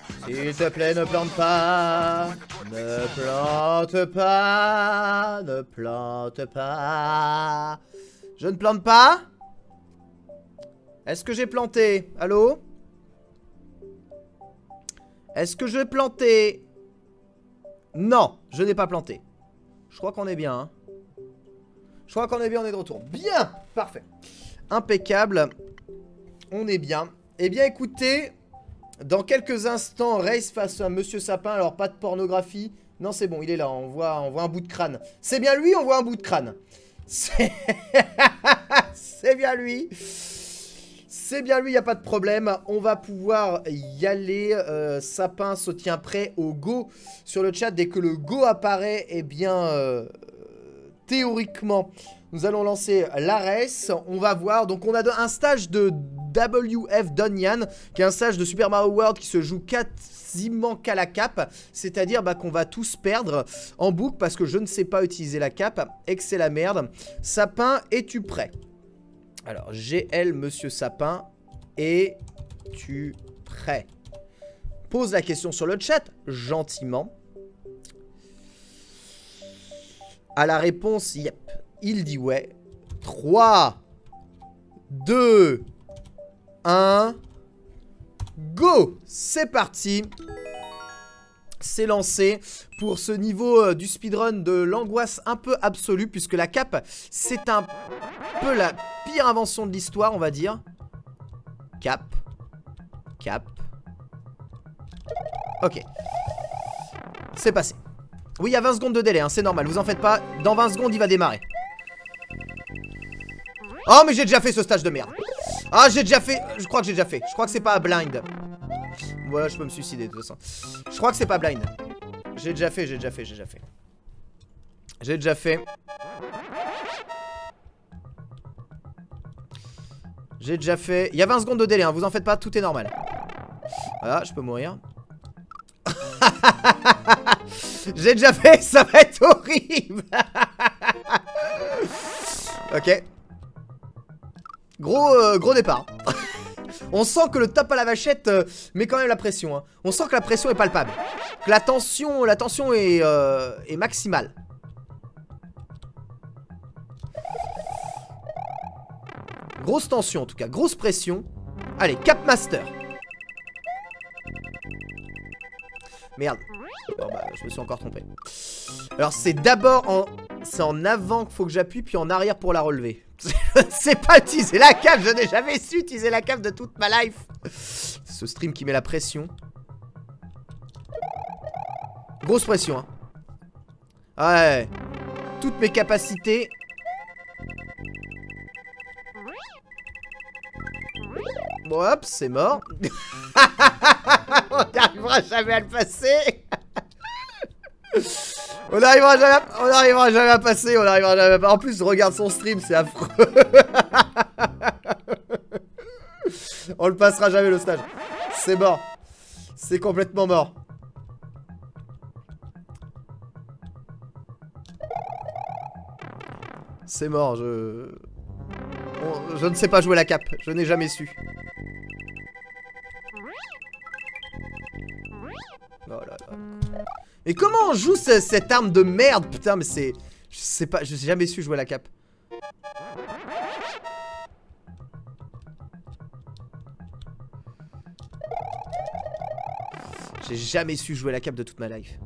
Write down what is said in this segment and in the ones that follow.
S'il te plaît, ne plante pas. Ne plante pas. Ne plante pas. Je ne plante pas. Est-ce que j'ai planté? Allô? Est-ce que je vais planter? Non, je n'ai pas planté. Je crois qu'on est bien. Hein. Je crois qu'on est bien, on est de retour. Bien, parfait. Impeccable. On est bien. Eh bien, écoutez, dans quelques instants, race face à Monsieur Sapin. Alors, pas de pornographie. Non, c'est bon, il est là. On voit un bout de crâne. C'est bien lui, on voit un bout de crâne. C'est bien lui. C'est bien lui, il n'y a pas de problème. On va pouvoir y aller. Sapin se tient prêt au go sur le chat. Dès que le go apparaît, eh bien, théoriquement, nous allons lancer la race. On va voir. Donc, on a un stage de WF Donyan, qui est un stage de Super Mario World qui se joue quasiment qu'à la cape. C'est-à-dire qu'on va tous perdre en boucle parce que je ne sais pas utiliser la cape et que c'est la merde. Sapin, es-tu prêt ? Alors, GL, Monsieur Sapin, es-tu prêt? Pose la question sur le chat, gentiment. À la réponse, yep, il dit ouais. 3, 2, 1, go! C'est parti. C'est lancé pour ce niveau du speedrun de l'angoisse un peu absolue, puisque la cape, c'est un peu la pire invention de l'histoire, on va dire. Cap. Cap. Ok. C'est passé. Oui, il y a 20 secondes de délai, hein, c'est normal, vous en faites pas. Dans 20 secondes, il va démarrer. Oh, mais j'ai déjà fait ce stage de merde. Ah, j'ai déjà fait. Je crois que j'ai déjà fait. Je crois que c'est pas blind. Voilà, je peux me suicider de toute façon. Je crois que c'est pas blind. J'ai déjà fait. J'ai déjà fait. Il y a 20 secondes de délai, hein, vous en faites pas, tout est normal. Voilà, je peux mourir. J'ai déjà fait, ça va être horrible. Ok. Gros départ. On sent que le top à la vachette met quand même la pression. Hein. On sent que la pression est palpable. Que la tension est maximale. Grosse tension en tout cas, grosse pression. Allez, Cap Master. Merde. Bon bah, je me suis encore trompé. Alors c'est d'abord en avant qu'il faut que j'appuie, puis en arrière pour la relever. C'est pas utiliser la cave, je n'ai jamais su utiliser la cave de toute ma life. Ce stream qui met la pression. Grosse pression, hein. Ouais. Toutes mes capacités. Bon hop, c'est mort. On n'arrivera jamais à le passer. On n'arrivera jamais à passer. En plus, regarde son stream, c'est affreux. On le passera jamais le stage. C'est mort. C'est complètement mort. C'est mort, je ne sais pas jouer la cape. Je n'ai jamais su. Oh là là. Mais comment on joue cette arme de merde? Putain, mais c'est... Je sais pas, j'ai jamais su jouer la cape. J'ai jamais su jouer la cape de toute ma life.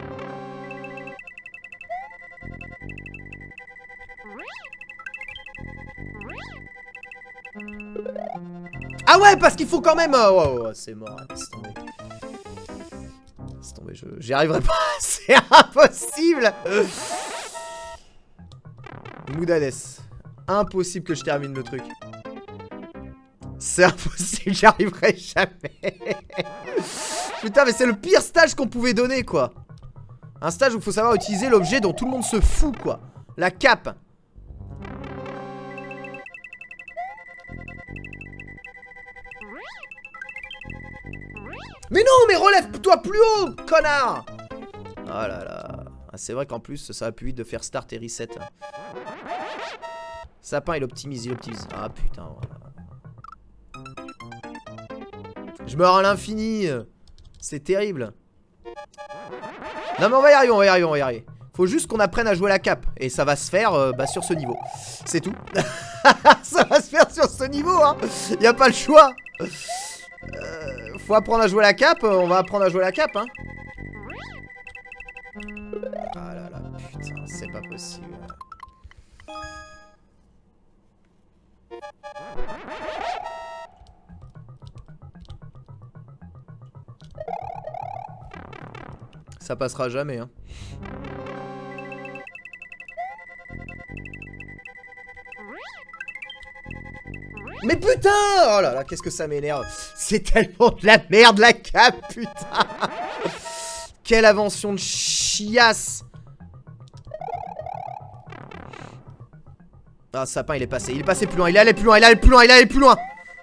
Ah ouais, parce qu'il faut quand même... Oh, c'est mort, laisse tomber. Laisse tomber, j'y arriverai pas. C'est impossible. Moudades. Impossible que je termine le truc. C'est impossible, j'y arriverai jamais. Putain, mais c'est le pire stage qu'on pouvait donner, quoi. Un stage où il faut savoir utiliser l'objet dont tout le monde se fout, quoi. La cape. Mais non, mais relève-toi plus haut, connard. Oh là là. Ah, c'est vrai qu'en plus, ça va plus vite de faire start et reset. Sapin, il optimise. Ah putain. Je meurs à l'infini. C'est terrible. Non mais on va y arriver, on va y arriver, on va y arriver. Faut juste qu'on apprenne à jouer à la cape. Et ça va se faire sur ce niveau. C'est tout. Ça va se faire sur ce niveau, hein. Y a pas le choix. Faut apprendre à jouer à la cape. On va apprendre à jouer à la cape, hein. Ah là là, putain, c'est pas possible. Ça passera jamais, hein. Mais putain! Oh là là, qu'est-ce que ça m'énerve. C'est tellement de la merde, la cape, putain. Quelle invention de chiasse. Ah, sapin, il est passé plus loin, il est allé plus loin, il est allé plus loin, il est allé plus loin.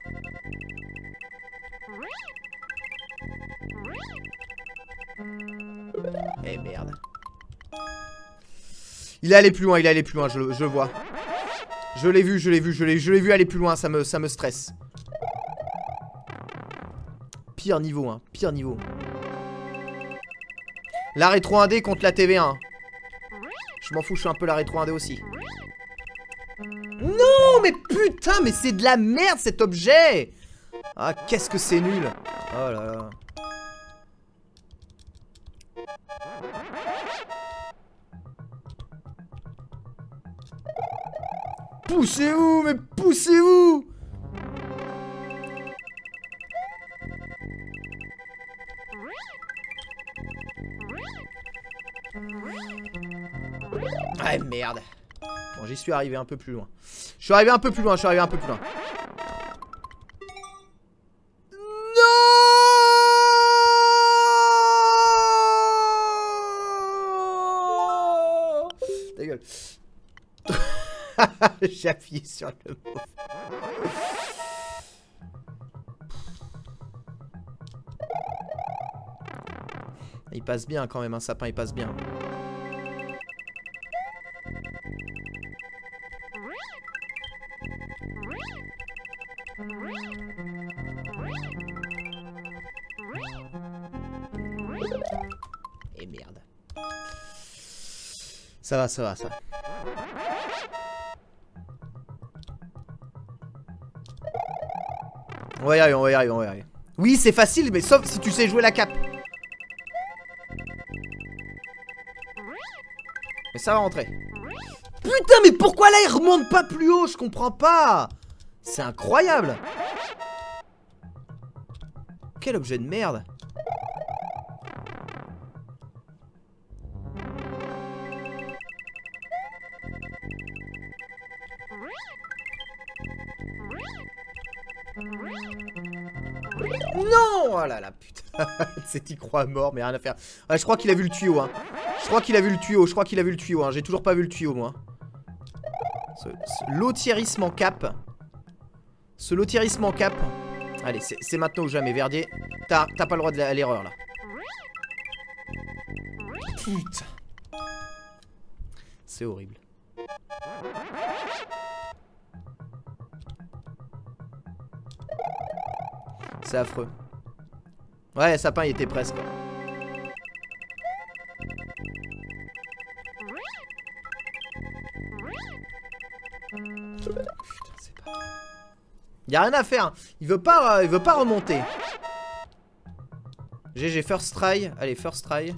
Eh merde. Il est allé plus loin, il est allé plus loin, je le vois. Je l'ai vu, je l'ai vu aller plus loin, ça me stresse. Pire niveau, hein, pire niveau. La rétro 1D contre la TV1. Je m'en fous, je suis un peu la rétro 1D aussi. Non, mais putain, mais c'est de la merde cet objet. Ah, qu'est-ce que c'est nul. Oh là là. Poussez-vous, mais poussez-vous. Ah merde. Bon, j'y suis arrivé un peu plus loin. Je suis arrivé un peu plus loin, Non. Ta gueule. J'ai appuyé sur le mot. Il passe bien quand même, un sapin, il passe bien. Et merde. Ça va, ça va, ça va. On va y arriver, on va y arriver, on va y arriver. Oui, c'est facile, mais sauf si tu sais jouer la cape. Mais ça va rentrer. Putain, mais pourquoi là il remonte pas plus haut? Je comprends pas. C'est incroyable. Quel objet de merde. Non! Oh là là, putain. C'est y croit mort, mais rien à faire. Ah, je crois qu'il a vu le tuyau, hein. Je crois qu'il a vu le tuyau, hein. J'ai toujours pas vu le tuyau, moi. Lothierisme en cap. Ce lothierisme en cap. Allez, c'est maintenant ou jamais, Verdier. T'as pas le droit de l'erreur, là. Putain. C'est horrible. C'est affreux. Ouais, sapin, il était presque. Putain, c'est pas... Y'a rien à faire. Il veut pas remonter. GG, first try. Allez, first try.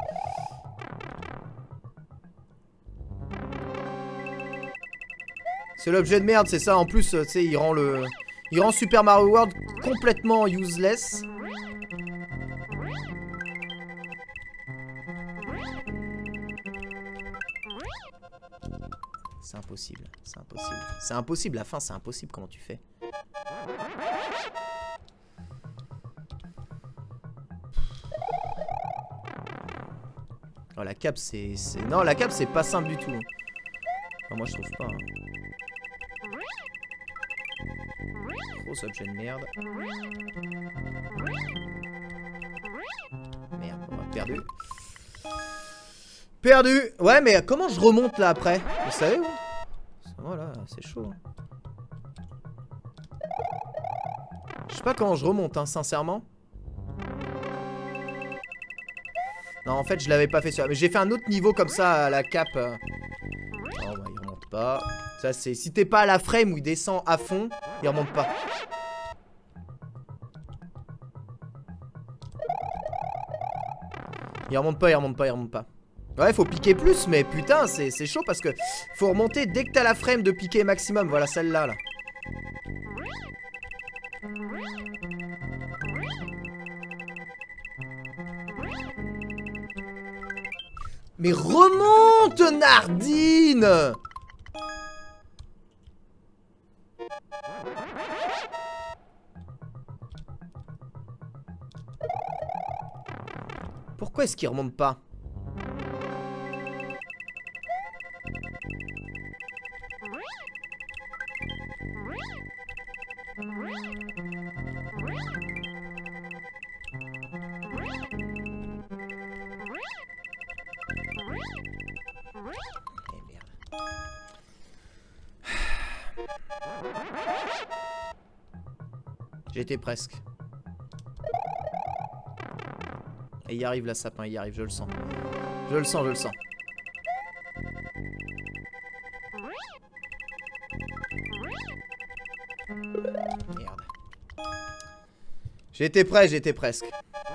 C'est l'objet de merde, c'est ça. En plus, tu sais, il rend Super Mario World complètement useless. C'est impossible, c'est impossible. C'est impossible, la fin c'est impossible, comment tu fais? Oh la cape c'est... Non la cape c'est pas simple du tout. Enfin, moi je trouve pas. Hein. Gros objet de merde. Merde, on a perdu. Perdu. Ouais mais comment je remonte là après? Vous savez où? Voilà, c'est chaud. Je sais pas comment je remonte, hein, sincèrement. Non, en fait, je l'avais pas fait sur... Mais j'ai fait un autre niveau comme ça à la cape. Oh, bah, il remonte pas. Ça, c'est... Si t'es pas à la frame où il descend à fond, il remonte pas. Il remonte pas, il remonte pas, il remonte pas. Ouais, faut piquer plus, mais putain, c'est chaud parce que faut remonter dès que t'as la frame de piquer maximum. Voilà, celle-là, là. Mais remonte, Nardine! Pourquoi est-ce qu'il remonte pas? J'étais presque. Et il arrive la sapin, il arrive, je le sens. Je le sens, je le sens. Merde. J'étais prêt, j'étais presque.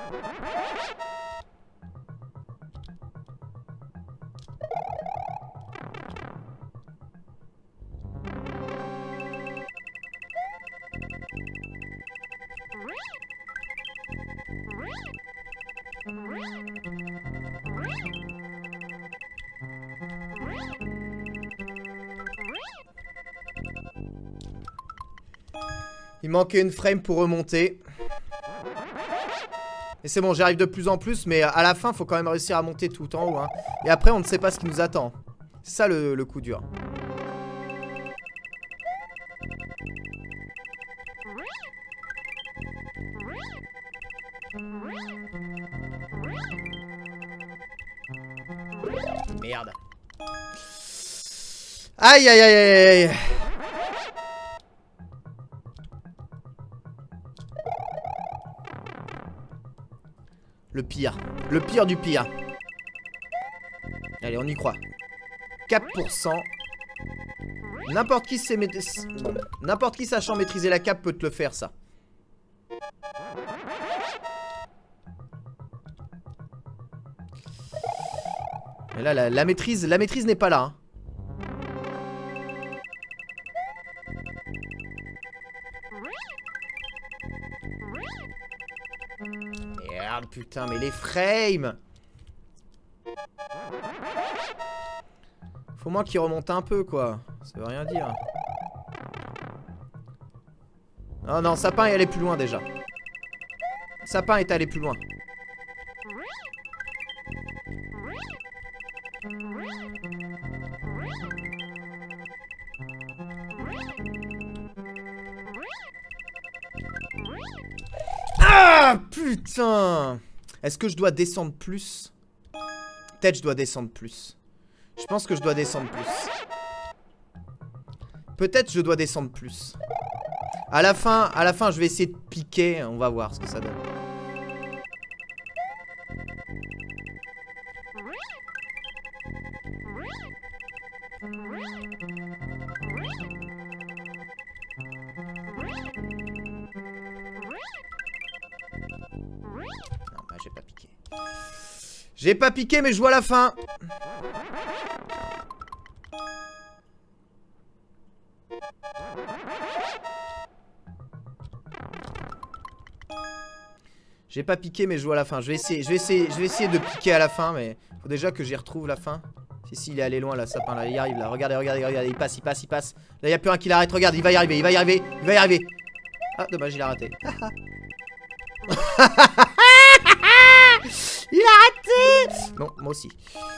Il manquait une frame pour remonter. Et c'est bon, j'arrive de plus en plus. Mais à la fin, faut quand même réussir à monter tout en haut, hein. Et après, on ne sait pas ce qui nous attend. C'est ça le coup dur. Merde. Aïe aïe aïe aïe aïe. Le pire du pire. Allez, on y croit. 4%. N'importe qui sait bon, n'importe qui sachant maîtriser la cape peut te le faire, ça. Mais là, la maîtrise n'est pas là, hein. Merde, putain, mais les frames. Faut moins qu'il remonte un peu, quoi. Ça veut rien dire. Non, non, Sapin est allé plus loin, déjà. Sapin est allé plus loin. Ah, putain. Est-ce que je dois descendre plus? Peut-être je dois descendre plus. Je pense que je dois descendre plus. Peut-être je dois descendre plus. À la fin, je vais essayer de piquer. On va voir ce que ça donne. Non, bah j'ai pas piqué. J'ai pas piqué, mais je vois la fin. J'ai pas piqué, mais je vois la fin. Je vais essayer de piquer à la fin, mais faut déjà que j'y retrouve la fin. Si, il est allé loin, là, Sapin, là, il y arrive, là. Regardez, regardez, regardez, il passe. Là, il y a plus un qui l'arrête, regarde, il va y arriver. Ah, dommage, il a raté. Il a raté. Non, moi aussi.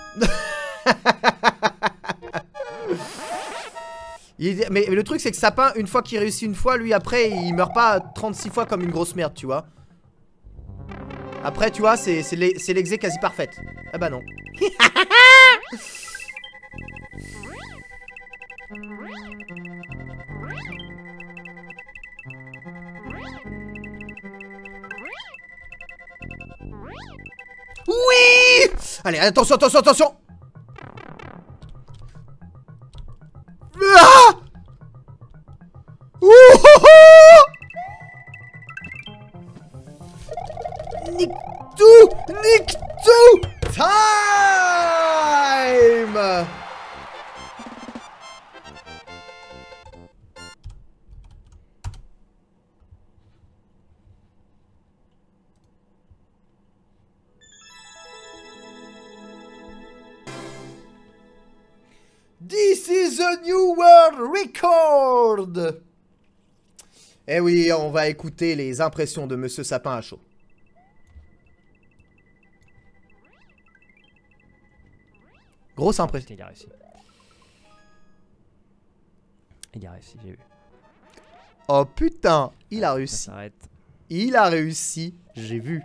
Mais le truc, c'est que Sapin, une fois qu'il réussit une fois, lui, après, il meurt pas 36 fois comme une grosse merde, tu vois. Après, tu vois, c'est l'exé quasi parfaite. Ah bah non. Oui. Allez, attention, attention, attention. Ah! Nique tout! Nique tout! Time! This is a new world record! Eh oui, on va écouter les impressions de Monsieur Sapin à chaud. Grosse impression. Il a réussi. Il a réussi, j'ai vu. Oh putain, il a réussi. Ça s'arrête. Il a réussi, j'ai vu.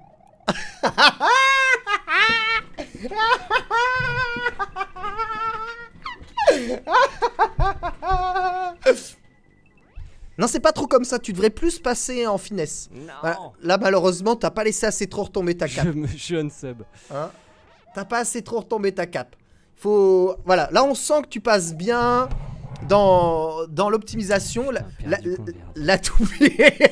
Non, c'est pas trop comme ça, tu devrais plus passer en finesse. Non. Voilà. Là, malheureusement, t'as pas laissé assez trop retomber ta cape. Je me suis unsub. Hein, t'as pas assez trop retomber ta cape. Faut... Voilà, là on sent que tu passes bien dans l'optimisation. La toupie...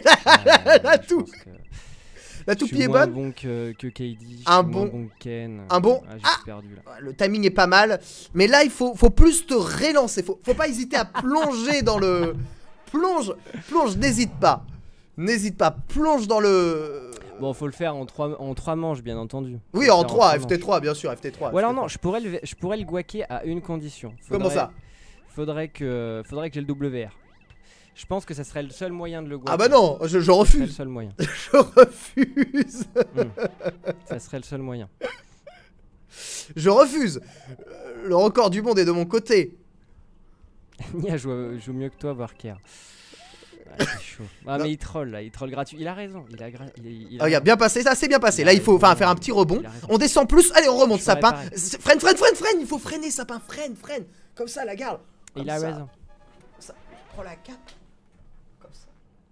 La toupie est bonne. Bon que KD, un bon que Ken. Un bon... Ah, j'ai perdu, là. Le timing est pas mal. Mais là, il faut plus te relancer. Faut pas hésiter à plonger dans le... Plonge, n'hésite pas. N'hésite pas, plonge dans le... Bon, faut le faire en 3 manches, bien entendu. Oui, en 3, FT3, bien sûr, FT3. Ou alors non, je pourrais le guaquer à une condition. Comment ça? Faudrait que j'ai le WR. Je pense que ça serait le seul moyen de le guaquer. Ah bah non, je refuse. Ça serait le seul moyen. Je refuse. Ça serait le seul moyen. Je refuse. Le record du monde est de mon côté. Nia joue mieux que toi, Barker. Ah, c'est chaud. Ah, mais il troll là, il troll gratuit. Il a raison. Regarde, bien passé, ça c'est bien passé. Là, il faut faire un petit rebond. On descend plus. Allez, on remonte, Sapin. Freine. Il faut freiner, Sapin. Freine. Comme ça, la garde. Il a raison. Ça. Prends la cape. Comme ça.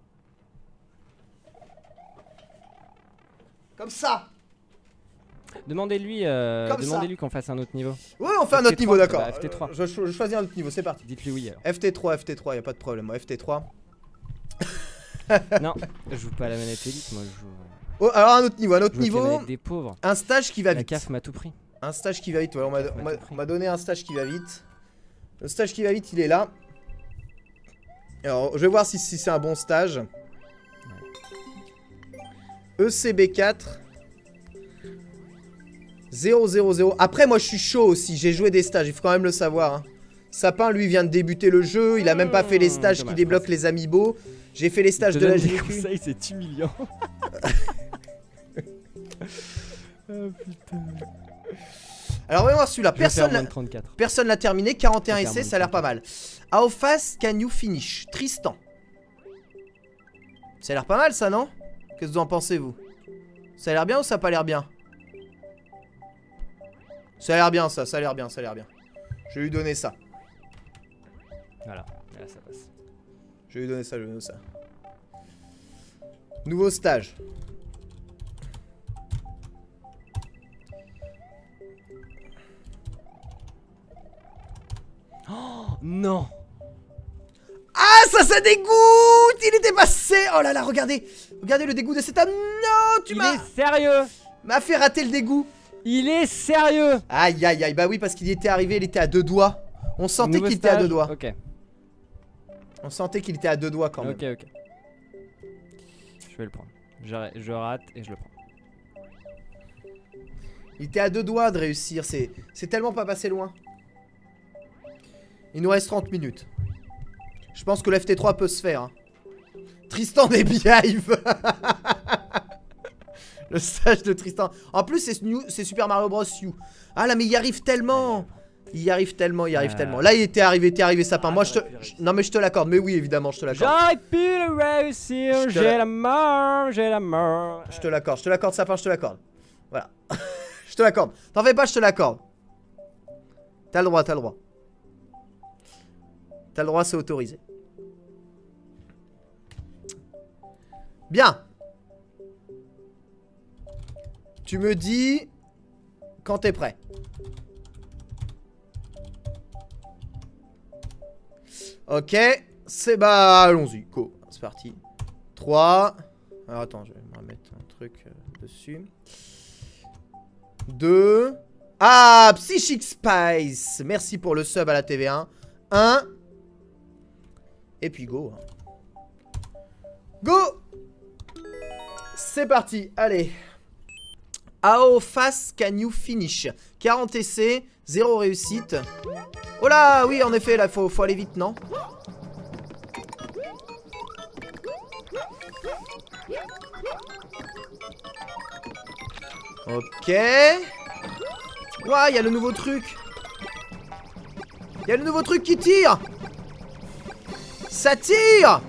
Comme ça. Demandez-lui qu'on fasse un autre niveau. Ouais, on fait un autre niveau, d'accord. Bah, FT3. Je choisis un autre niveau, c'est parti. Dites-lui oui alors. FT3, y a pas de problème. Moi, FT3. Non, je joue pas à la manette élite, moi je joue. Oh, alors un autre niveau, des pauvres. Un stage qui va vite. La CAF m'a tout pris. Un stage qui va vite, ouais, on m'a donné un stage qui va vite. Le stage qui va vite, il est là. Alors, je vais voir si c'est un bon stage. Ouais. ECB4. 0-0-0. Après, moi, je suis chaud aussi. J'ai joué des stages, il faut quand même le savoir. Hein. Sapin, lui, vient de débuter le jeu. Il a même pas fait les stages qui débloquent les amiibo. J'ai fait les stages de la GQ. C'est humiliant. Oh putain. Alors, voyons voir celui-là. Personne l'a terminé. 41 essais, ça a l'air pas mal. How fast can you finish? Tristan. Ça a l'air pas mal, ça, non? Qu'est-ce que vous en pensez, vous? Ça a l'air bien ou ça a pas l'air bien? Ça a l'air bien, ça a l'air bien. Je vais lui donner ça. Voilà, là ça passe. Je vais lui donner ça, Nouveau stage. Oh non. Ah, ça dégoûte. Il était passé. Oh là là, regardez le dégoût de cet homme. Non, tu m'as... Il est sérieux. M'a fait rater le dégoût. Il est sérieux. Aïe, bah oui, parce qu'il était arrivé, il était à 2 doigts. On sentait qu'il était à 2 doigts. Ok. On sentait qu'il était à 2 doigts quand même. Ok. Je vais le prendre. Je rate et je le prends. Il était à 2 doigts de réussir. C'est tellement pas passé loin. Il nous reste 30 minutes. Je pense que le FT3 peut se faire. Hein. Tristan des Beehive. Le stage de Tristan. En plus, c'est Super Mario Bros. U. Ah là, mais il y arrive tellement. Il y arrive tellement. Là, il était arrivé, Sapin. Moi, non, mais je te l'accorde. Mais oui, évidemment, je te l'accorde. J'aurais pu le réussir. J'ai la mort. Je te l'accorde, Sapin, je te l'accorde. Voilà. Je te l'accorde. T'en fais pas, je te l'accorde. T'as le droit. T'as le droit, c'est autorisé. Bien. Tu me dis quand t'es prêt. Ok, c'est bah allons-y, go, c'est parti. 3. Alors attends, je vais me remettre un truc dessus. 2. Ah, Psychic Spice. Merci pour le sub à la TV1. 1. Et puis go. Go. C'est parti, allez. How fast can you finish? 40 essais, 0 réussite. Oh là, oui, en effet, là, faut aller vite, non? Ok. Ouah, il y a le nouveau truc. Il y a le nouveau truc qui tire. Ça tire.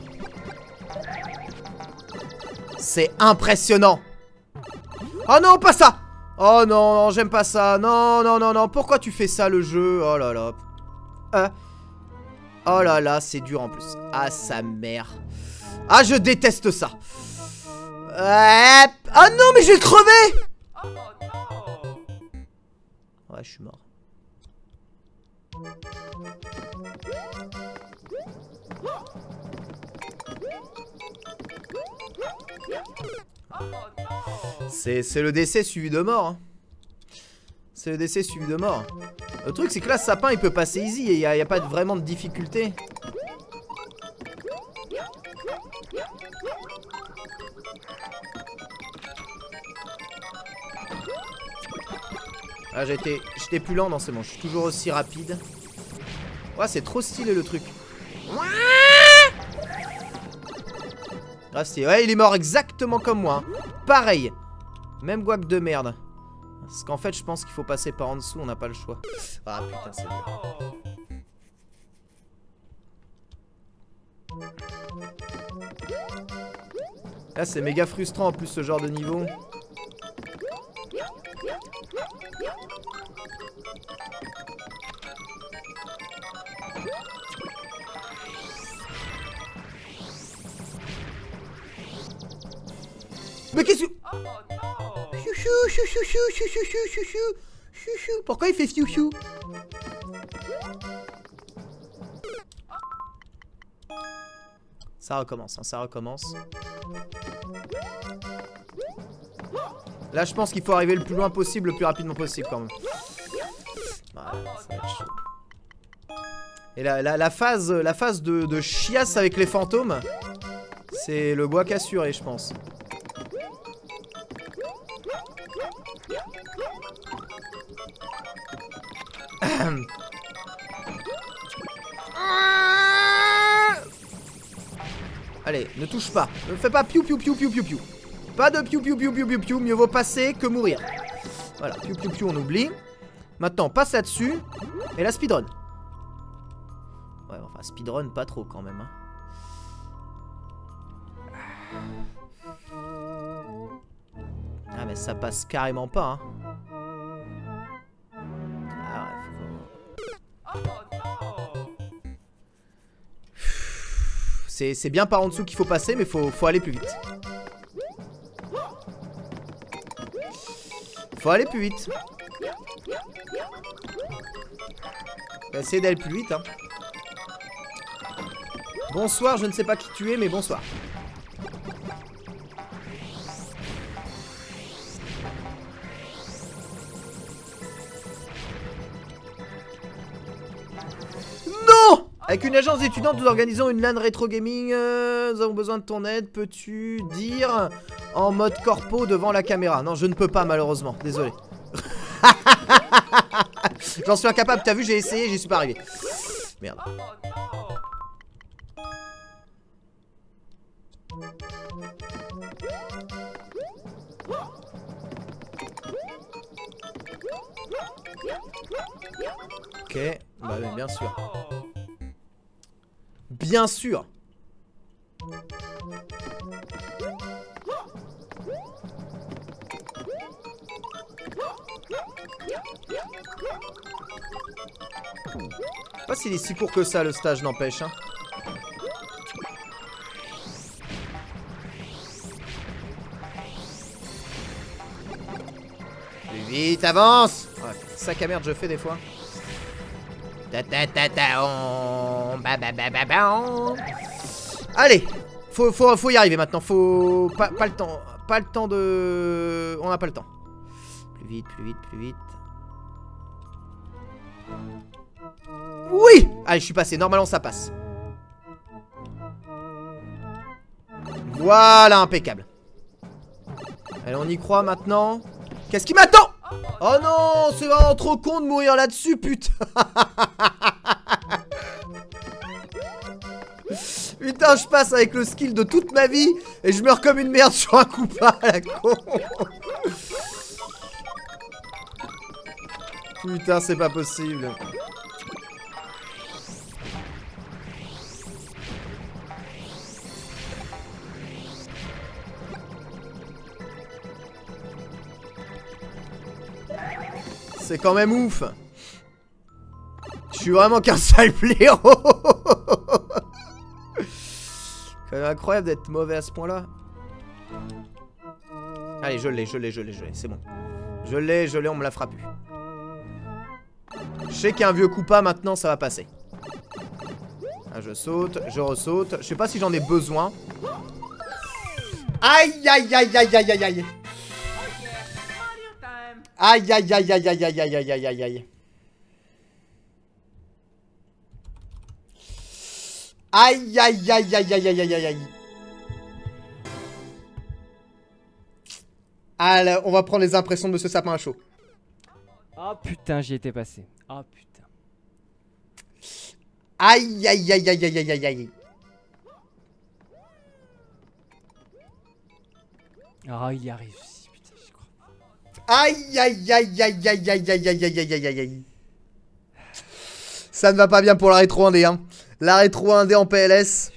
C'est impressionnant. Oh non, pas ça. Oh non, non, j'aime pas ça. Non, non, non, non. Pourquoi tu fais ça, le jeu? Oh là là. Oh là là, c'est dur en plus. Ah, sa mère. Ah, je déteste ça. Ah non, mais je vais crever. Ouais, je suis mort. C'est le décès suivi de mort. Hein. C'est le décès suivi de mort. Le truc, c'est que là, ce sapin, il peut passer easy. Et il n'y a pas vraiment de difficulté. Ah, j'étais plus lent, non, c'est bon. Je suis toujours aussi rapide. Ouais, c'est trop stylé le truc. Ah, c'est... Ouais, il est mort exactement comme moi. Hein. Pareil. Même guac de merde. Parce qu'en fait, je pense qu'il faut passer par en dessous. On n'a pas le choix. Ah, putain, c'est dur. Là, c'est méga frustrant en plus, ce genre de niveau. Mais qu'est-ce que... Pourquoi il fait chou-chou? Ça recommence, hein, ça recommence. Là, je pense qu'il faut arriver le plus loin possible, le plus rapidement possible quand même. Ouais, ça va être chaud. Et la phase de chiasse avec les fantômes, c'est le guac assuré, je pense. Allez, ne touche pas. Ne fais pas piou piou piou piou piou piou. Pas de piou piou piou piou piou piou. Mieux vaut passer que mourir. Voilà, piou piou piou, on oublie. Maintenant, passe là-dessus. Et la speedrun. Ouais, enfin, speedrun pas trop quand même. Hein. Ah, mais ça passe carrément pas. Hein. Ah ouais, faut... C'est bien par en dessous qu'il faut passer, mais faut aller plus vite. Faut aller plus vite. On va essayer d'aller plus vite. Hein. Bonsoir, je ne sais pas qui tu es, mais bonsoir. Non! Avec une agence étudiante, nous organisons une LAN rétro gaming. Nous avons besoin de ton aide. Peux-tu dire en mode corpo devant la caméra? Non, je ne peux pas malheureusement. Désolé. J'en suis incapable. T'as vu, j'ai essayé, j'y suis pas arrivé. Merde. Ok, bah oui, bien sûr. Bien sûr. Je sais pas s'il est si court que ça le stage, n'empêche. Hein. Je vais Vite, avance. Ouais, sac à merde je fais des fois. Allez, faut y arriver maintenant. Faut pas le temps. Pas le temps de... On n'a pas le temps. Plus vite, plus vite, plus vite. Oui. Allez, je suis passé. Normalement, ça passe. Voilà, impeccable. Allez, on y croit maintenant. Qu'est-ce qui m'attend? Oh non, c'est vraiment trop con de mourir là-dessus, putain. Putain, je passe avec le skill de toute ma vie et je meurs comme une merde sur un coup pas à la con. Putain, c'est pas possible. C'est quand même ouf. Je suis vraiment qu'un sale blaireau. Quand même incroyable d'être mauvais à ce point-là. Allez, je l'ai, c'est bon. Je l'ai, on me la fera plus. Je sais qu'un vieux coup pas maintenant, ça va passer. Ah, je saute, je ressaute. Je sais pas si j'en ai besoin. Aïe, aïe, aïe, aïe, aïe, aïe, aïe. Aïe, aïe, aïe, aïe, aïe, aïe, aïe, aïe, aïe, aïe, aïe. Aïe, aïe, aïe, aïe, aïe, aïe, aïe, aïe, aïe. Allez, on va prendre les impressions de Monsieur Sapin à chaud. Oh putain, j'y étais passé. Oh putain. Aïe, aïe, aïe, aïe, aïe, aïe, aïe, aïe. Oh, il y a réussi, putain, j'y crois. Aïe, aïe, aïe, aïe, aïe, aïe, aïe, aïe, aïe, aïe, aïe, aïe. Ça ne va pas bien pour la rétro 1D, hein. La rétro 1D en PLS.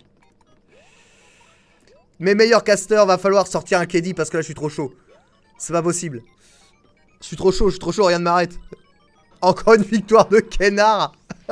Mes meilleurs casters, va falloir sortir un KD parce que là je suis trop chaud. C'est pas possible. Je suis trop chaud, rien ne m'arrête. Encore une victoire de Kenard.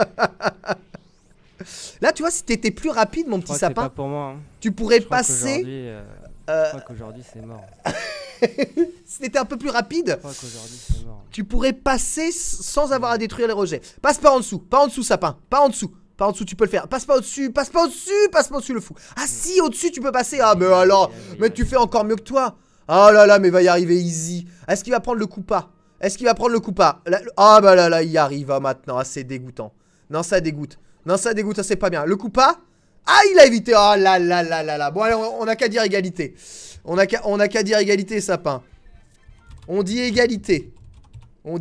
Là tu vois, si t'étais plus rapide mon petit sapin, pas pour moi, hein. Tu pourrais passer... Je crois qu'aujourd'hui c'est mort. Si t'étais un peu plus rapide, Je crois qu'aujourd'hui c'est mort. Tu pourrais passer sans avoir à détruire les rejets. Passe pas en dessous sapin, pas en dessous. Pas en dessous, tu peux le faire. Passe pas au-dessus, passe pas au-dessus le fou. Ah si, au-dessus tu peux passer. Ah mais alors, mais tu fais encore mieux que toi. Oh là là, mais va y arriver easy. Est-ce qu'il va prendre le coup pas? Ah bah là, il y arrive maintenant. Ah c'est dégoûtant. Non ça dégoûte, ça c'est pas bien. Le coup pas. Ah il a évité. Oh là là là là là. Bon allez, on a qu'à dire égalité. On a qu'à dire égalité sapin. On dit égalité, on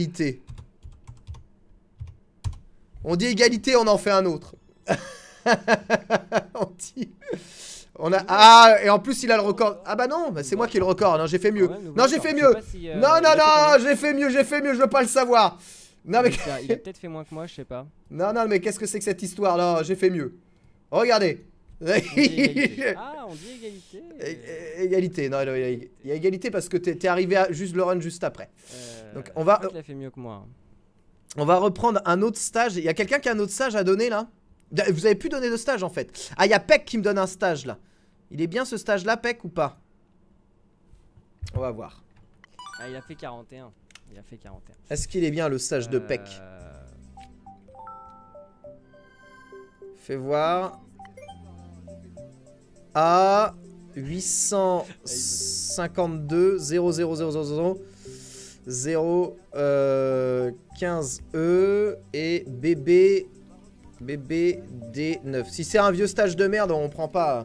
en fait un autre. Ah, et en plus il a le record. Ah bah non, bah c'est moi qui ai le record. Non, j'ai fait mieux. Non, j'ai fait mieux. Non, j'ai fait mieux, je veux pas le savoir. Non, mais... Il a peut-être fait moins que moi, je sais pas. Non, mais qu'est-ce que c'est que cette histoire là? J'ai fait mieux. Regardez. Ah, on dit égalité. Égalité, non, il y a égalité parce que t'es arrivé à juste le run juste après. Donc on va... Il a fait mieux que moi. On va reprendre un autre stage. Il y a quelqu'un qui a un autre stage à donner là? Vous avez pu donner de stage en fait. Ah, il y a Peck qui me donne un stage là. Il est bien ce stage là, Peck, ou pas? On va voir. Ah, il a fait 41. Est-ce qu'il est bien le stage de Peck? Fais voir. A 852 00000 0 15 E et BB D9. Si c'est un vieux stage de merde, on prend pas.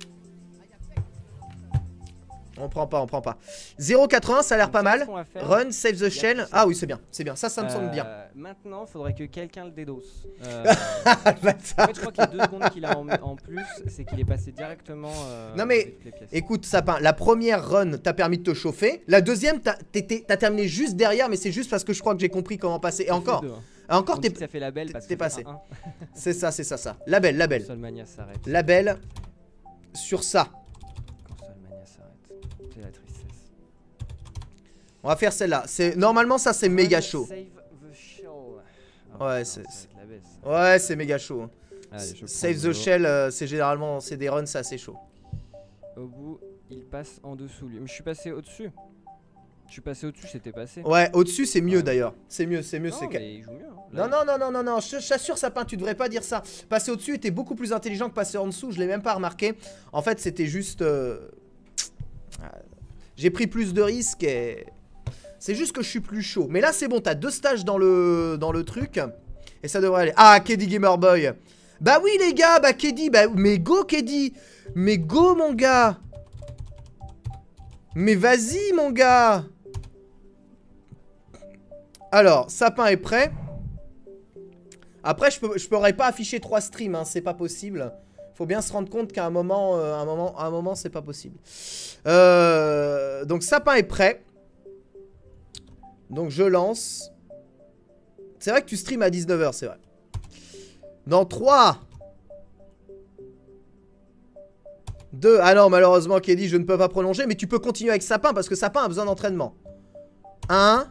On prend pas. 0,80 ça a l'air pas mal. Run, save the shell. Ah oui, c'est bien. Ça me semble bien. Maintenant, faudrait que quelqu'un le dédose. En fait, je crois que les 2 secondes qu'il a en plus, c'est qu'il est passé directement. Non, mais écoute, Sapin, la première run t'a permis de te chauffer. La deuxième, t'as terminé juste derrière, mais c'est juste parce que je crois que j'ai compris comment passer. Et encore. Encore, t'es passé. C'est ça. La belle. La belle. Sur ça. La tristesse. On va faire celle-là. Normalement ça c'est méga chaud. Ouais, c'est méga chaud. Allez, save the shell, c'est généralement des runs, c'est assez chaud. Au bout, il passe en dessous lui. Mais je suis passé au-dessus. Je suis passé au-dessus, c'était passé. Ouais, au-dessus c'est mieux d'ailleurs. C'est mieux, c'est mieux. Non, mais il joue mieux. Non, non, non, non, non, non, je t'assure, Sapin, tu devrais pas dire ça. Passer au-dessus était beaucoup plus intelligent que passer en dessous, je l'ai même pas remarqué. En fait, c'était juste... J'ai pris plus de risques et... C'est juste que je suis plus chaud. Mais là, c'est bon, t'as 2 stages dans le truc. Et ça devrait aller. Ah, Keddy Gamerboy. Bah oui, les gars, bah Keddy, bah... Mais go, Keddy. Mais go, mon gars. Mais vas-y, mon gars. Alors, Sapin est prêt. Après, je pourrais pas afficher 3 streams, hein, c'est pas possible. Faut bien se rendre compte qu'à un moment, c'est pas possible. Donc, Sapin est prêt. Donc, je lance. C'est vrai que tu streams à 19 h, c'est vrai. Dans 3, 2. Ah non, malheureusement, Keddy, je ne peux pas prolonger. Mais tu peux continuer avec Sapin parce que Sapin a besoin d'entraînement. 1.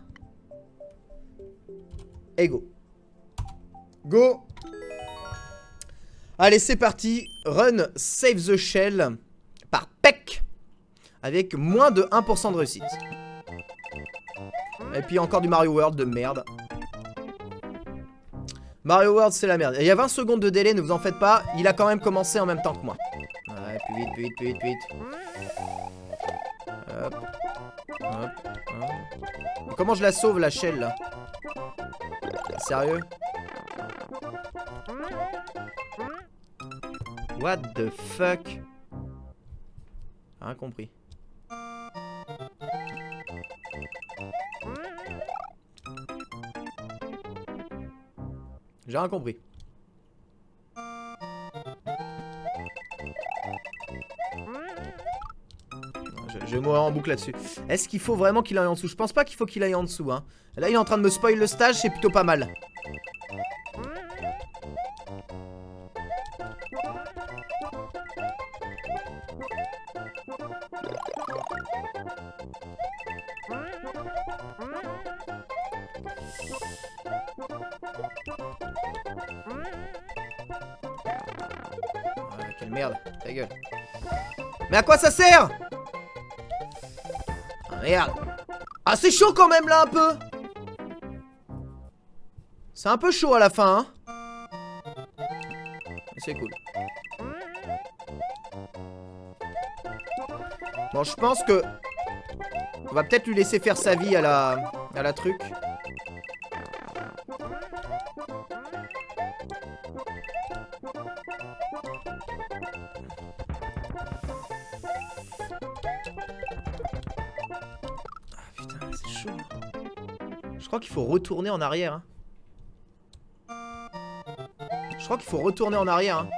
Et go. Go. Allez, c'est parti. Run Save the Shell par Peck. Avec moins de 1% de réussite. Et puis encore du Mario World de merde. Mario World, c'est la merde. Il y a 20 secondes de délai, ne vous en faites pas. Il a quand même commencé en même temps que moi. Ouais, plus vite, plus vite, plus vite, plus vite. Hop. Hop. Hop. Et comment je la sauve, la shell, là? Sérieux? What the fuck? Rien compris. J'ai rien compris. Je vais mourir en boucle là-dessus. Est-ce qu'il faut vraiment qu'il aille en dessous? Je pense pas qu'il faut qu'il aille en dessous, hein. Là, il est en train de me spoil le stage, c'est plutôt pas mal. Quelle merde, ta gueule. Mais à quoi ça sert? Ah merde. Ah c'est chaud quand même là un peu. C'est un peu chaud à la fin hein. Mais c'est cool. Bon je pense que on va peut-être lui laisser faire sa vie à la truc. Je crois qu'il faut retourner en arrière. Hein. Je crois qu'il faut retourner en arrière. Hein.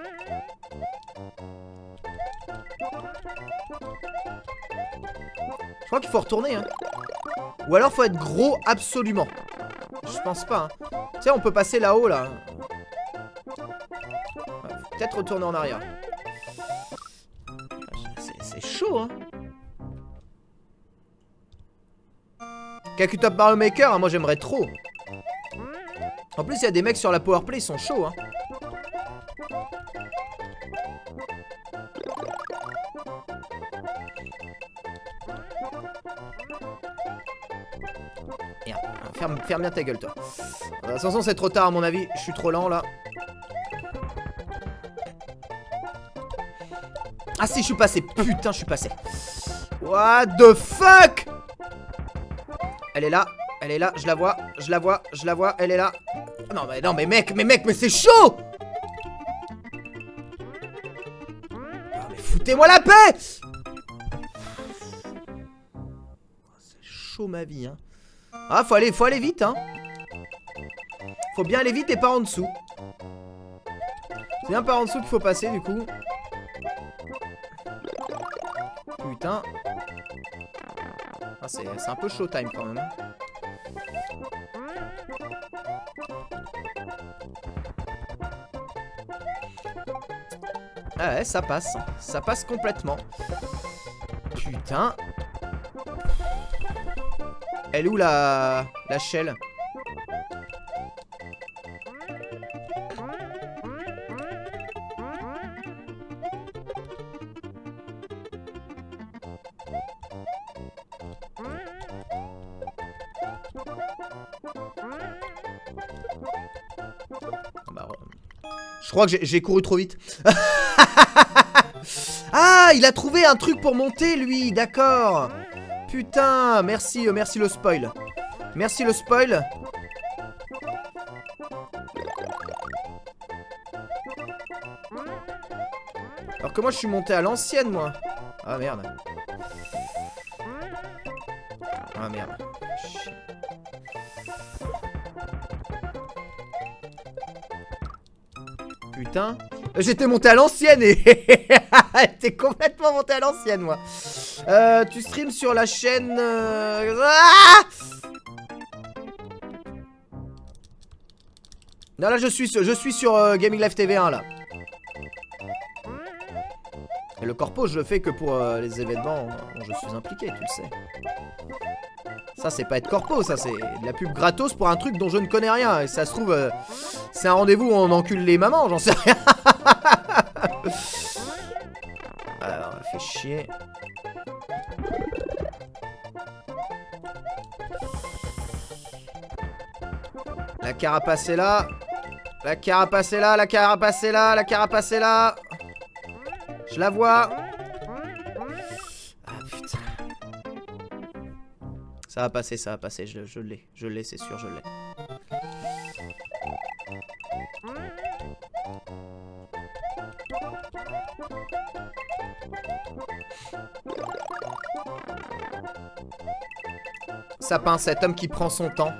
Je crois qu'il faut retourner. Hein. Ou alors faut être gros absolument. Je pense pas. Hein. Tu sais, on peut passer là-haut là. Ouais, peut-être retourner en arrière. C'est chaud hein. Kaku Top Mario Maker, hein, moi j'aimerais trop. En plus, il y a des mecs sur la Powerplay, ils sont chauds. Hein. Merde, ferme bien ta gueule, toi. De toute façon, c'est trop tard, à mon avis. Je suis trop lent là. Ah, si, je suis passé. Putain, je suis passé. What the fuck? Elle est là, je la vois, je la vois, je la vois, elle est là. Non mais mec, mais c'est chaud. Ah, mais foutez-moi la paix. C'est chaud ma vie hein. Ah faut aller vite hein. Faut bien aller vite et pas en dessous. C'est bien par en dessous qu'il faut passer du coup. Putain. Ah, c'est un peu showtime quand même. Ah ouais, ça passe. Ça passe complètement. Putain. Elle est où la shell? Je crois que j'ai couru trop vite. Ah, il a trouvé un truc pour monter, lui. D'accord. Putain, merci, merci le spoil. Merci le spoil. Alors que moi, je suis monté à l'ancienne, moi. Ah, merde. Ah, merde. Chier. Putain. J'étais monté à l'ancienne et... T'es complètement monté à l'ancienne, moi. Tu streams sur la chaîne... Ah non, là, je suis sur Gaming Live TV1, là. Et le corpo, je le fais que pour les événements dont je suis impliqué, tu le sais. Ça, c'est pas être corpo, ça, c'est de la pub gratos pour un truc dont je ne connais rien. Et ça se trouve, c'est un rendez-vous où on encule les mamans, j'en sais rien. Alors, fait chier. La carapace est là. La carapace est là, la carapace est là, la carapace est là. Je la vois. Ah putain. Ça va passer, je l'ai, c'est sûr, je l'ai. Sapin, cet homme qui prend son temps.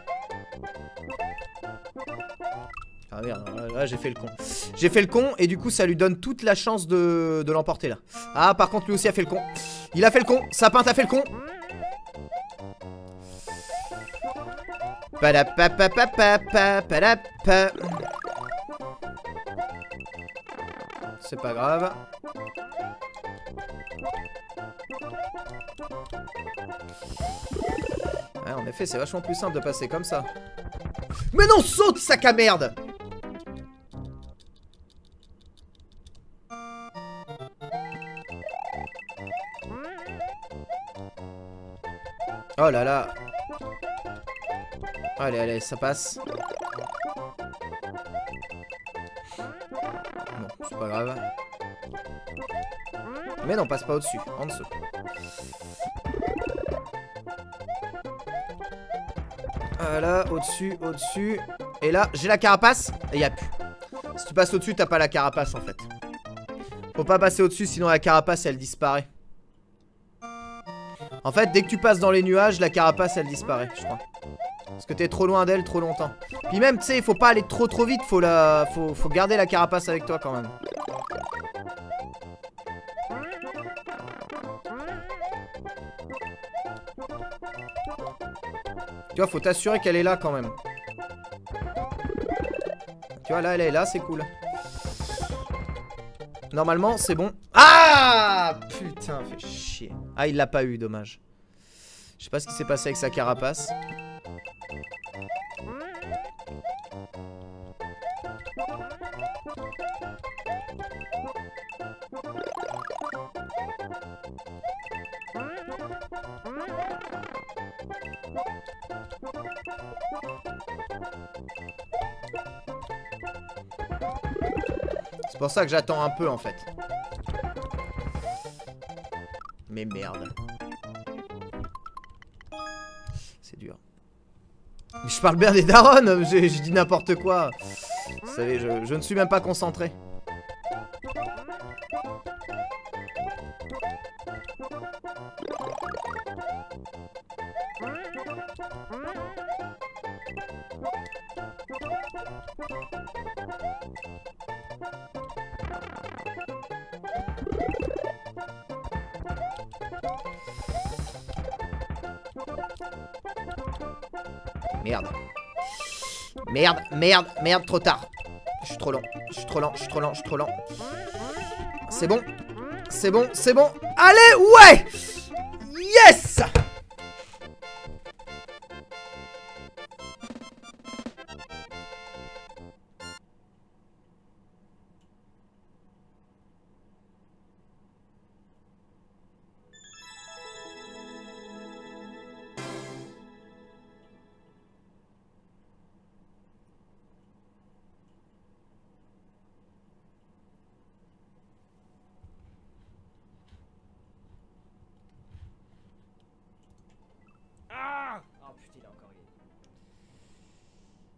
Ah merde, là j'ai fait le con. J'ai fait le con et du coup ça lui donne toute la chance de l'emporter là. Ah par contre lui aussi a fait le con. Il a fait le con, Sapin t'as fait le con. C'est pas grave. Ouais, en effet c'est vachement plus simple de passer comme ça. Mais non, saute sac à merde. Oh là là. Allez, allez, ça passe. Bon, c'est pas grave. Mais non, passe pas au-dessus, en dessous. Voilà, au-dessus, au-dessus. Et là, j'ai la carapace. Et y'a plus. Si tu passes au-dessus, t'as pas la carapace en fait. Faut pas passer au-dessus, sinon la carapace elle disparaît. En fait, dès que tu passes dans les nuages, la carapace elle disparaît, je crois. Parce que t'es trop loin d'elle trop longtemps. Puis même, tu sais, il faut pas aller trop vite, faut garder la carapace avec toi quand même. Tu vois, faut t'assurer qu'elle est là quand même. Tu vois, là, elle est là, c'est cool. Normalement, c'est bon. Ah putain, fait chier. Ah, il l'a pas eu, dommage. Je sais pas ce qui s'est passé avec sa carapace. C'est pour ça que j'attends un peu en fait. Mais merde. C'est dur. Mais je parle bien des darons, je dis n'importe quoi. Vous savez, je ne suis même pas concentré. Merde. Merde, merde, merde, trop tard. Je suis trop lent, je suis trop lent, je suis trop lent, je suis trop lent. C'est bon. C'est bon, c'est bon. Allez, ouais. Yes.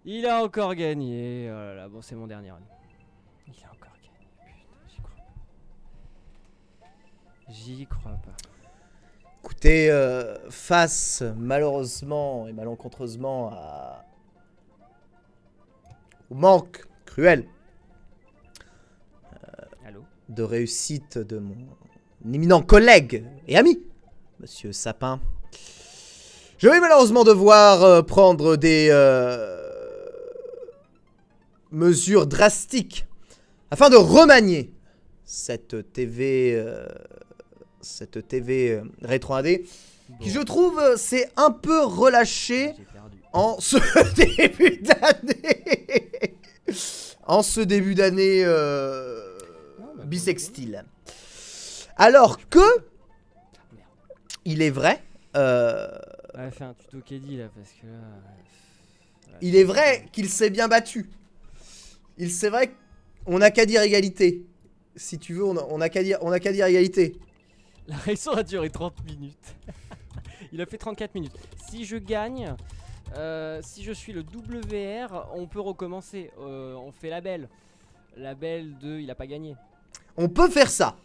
Il a encore gagné. Oh là là, bon, c'est mon dernier run. Il a encore gagné. Putain, j'y crois pas. J'y crois pas. Écoutez, face malheureusement et malencontreusement au manque cruel de réussite de mon éminent collègue et ami, Monsieur Sapin, je vais malheureusement devoir prendre des mesures drastiques afin de remanier cette TV Rétro 1D qui, je trouve, s'est un peu relâché en ce début d'année. En ce début d'année bisextile. Alors que il est vrai. Ouais, fais un tuto Keddy là parce que là. Il est vrai qu'il s'est bien battu. Il c'est vrai qu'on n'a qu'à dire égalité. Si tu veux, on n'a qu'à dire égalité. La raison a duré 30 minutes. Il a fait 34 minutes. Si je gagne, si je suis le WR, on peut recommencer. On fait la belle. La belle de il a pas gagné. On peut faire ça.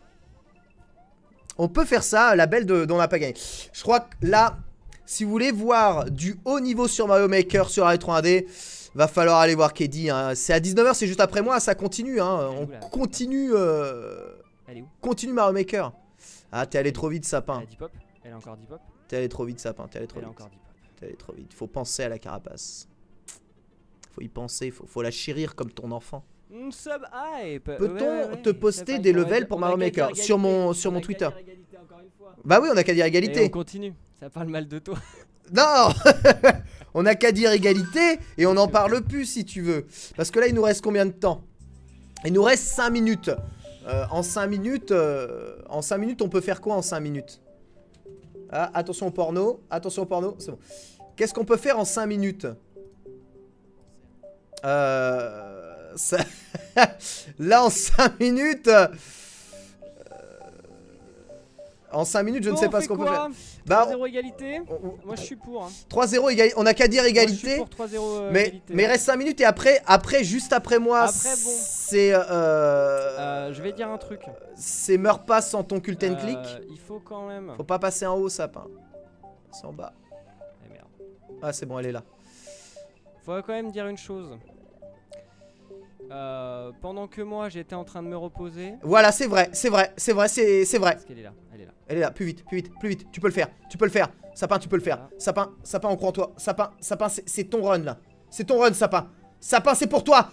On peut faire ça, la belle dont on n'a pas gagné. Je crois que là, si vous voulez voir du haut niveau sur Mario Maker, sur Rétro 1D, va falloir aller voir Keddy. Hein. C'est à 19 h, c'est juste après moi, ça continue. Hein. On continue. Elle est où? Continue Mario Maker. Ah, t'es allé trop vite, Sapin. Elle a 10 pop. Elle a encore 10 pop. T'es allé trop vite, Sapin. T'es allé trop Elle a vite. encore 10 pop. T'es allé trop vite. Faut penser à la carapace. Faut y penser. Faut la chérir comme ton enfant. Sub hype. Peut-on te poster des levels pour Mario Maker sur mon Twitter? Bah oui, on a qu'à dire égalité. Et on continue. Ça parle mal de toi. Non. On a qu'à dire égalité et on n'en parle plus si tu veux. Parce que là, il nous reste combien de temps? Il nous reste 5 minutes. En 5 minutes, on peut faire quoi en 5 minutes? Ah, attention au porno. Attention au porno. C'est bon. Qu'est-ce qu'on peut faire en 5 minutes? Ça... Là, en 5 minutes... En 5 minutes, je ne sais pas ce qu'on peut faire. Bah, 3-0 égalité. Moi, je suis pour. Hein. 3-0 égalité. On a qu'à dire égalité. Moi, je suis pour 3-0 mais égalité. Mais reste 5 minutes et après juste après moi, après, bon. c'est... je vais dire un truc. C'est meurs pas sans ton cult and click. Il faut quand même... Faut pas passer en haut, Sapin. C'est en bas. Eh merde. Ah, c'est bon, elle est là. Faut quand même dire une chose. Pendant que moi j'étais en train de me reposer. Voilà, c'est vrai. Parce qu'elle est là, Elle est là, plus vite, tu peux le faire, Sapin, tu peux le faire. Sapin, on croit en toi. Sapin, c'est ton run là. C'est ton run, Sapin. Sapin, c'est pour toi.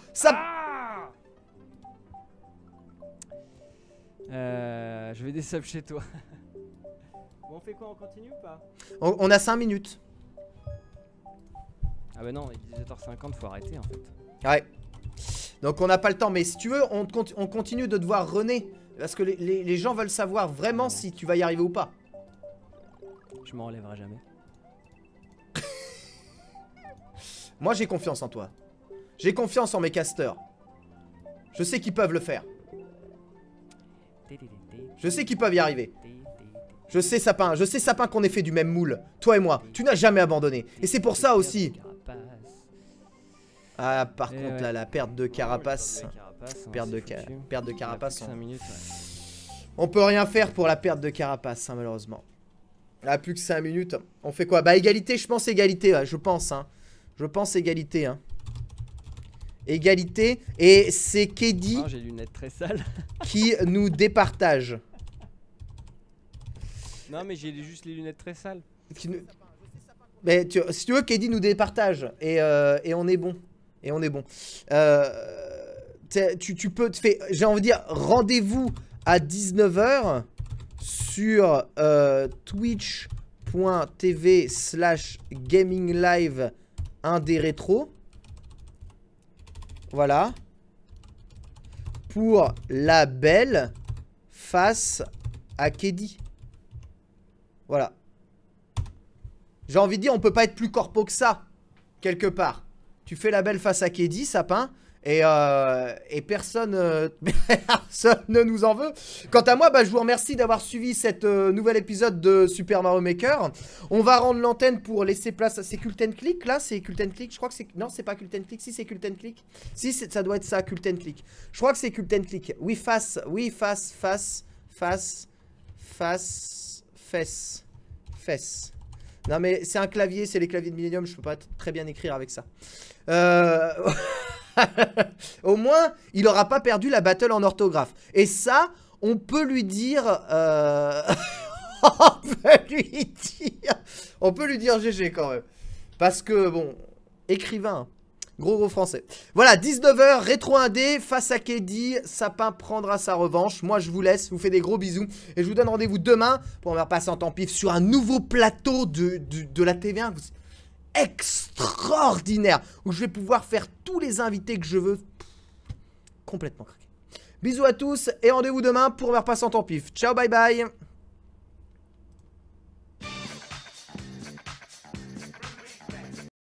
Je vais desub chez toi. Bon, on fait quoi? On continue ou pas? On a 5 minutes. Ah bah non, il est 17h50, faut arrêter en fait. Ouais. Donc on n'a pas le temps, mais si tu veux, on continue de devoir runner. Parce que les gens veulent savoir vraiment si tu vas y arriver ou pas. Je m'en relèverai jamais. Moi j'ai confiance en toi. J'ai confiance en mes casteurs. Je sais qu'ils peuvent le faire. Je sais qu'ils peuvent y arriver. Je sais Sapin qu'on est fait du même moule. Toi et moi, tu n'as jamais abandonné. Et c'est pour ça aussi. Ah, par contre, là, la perte de carapace. Perte de carapace. On peut rien faire pour la perte de carapace, hein, malheureusement. Là, plus que 5 minutes. On fait quoi? Bah, égalité, je pense égalité, ouais, je pense. Hein. Je pense égalité. Hein. Égalité. Et c'est Keddy j'ai les lunettes très sales. qui nous départage. Non, mais j'ai juste les lunettes très sales. Mais si tu veux, Keddy nous départage. Et on est bon. Et on est bon. Tu peux te faire... J'ai envie de dire, rendez-vous à 19 h sur twitch.tv/gaminglive 1D rétro. Voilà. Pour la belle face à Keddy. Voilà. J'ai envie de dire, on peut pas être plus corpo que ça. Quelque part. Tu fais la belle face à Keddy, Sapin. Et personne, personne ne nous en veut. Quant à moi, bah, je vous remercie d'avoir suivi cet nouvel épisode de Super Mario Maker. On va rendre l'antenne pour laisser place à... C'est Cult & Click là? C'est Cult & Click? Je crois que c'est... Non, c'est pas Cult & Click. Si, c'est Cult & Click. Si, ça doit être ça, Cult & Click. Je crois que c'est Cult & Click. Oui, face, fesse. Non mais c'est un clavier, c'est les claviers de Millennium, je peux pas très bien écrire avec ça. Au moins, il aura pas perdu la battle en orthographe. Et ça, on peut lui dire... on peut lui dire GG quand même. Parce que, bon, écrivain, gros français. Voilà, 19h, rétro 1D, face à Kedi, Sapin prendra sa revanche. Moi, je vous laisse, je vous fais des gros bisous. Et je vous donne rendez-vous demain pour me repasser en temps pif sur un nouveau plateau de la TV1 extraordinaire, où je vais pouvoir faire tous les invités que je veux. Complètement craqué. Bisous à tous et rendez-vous demain pour me repasser en temps pif. Ciao, bye bye.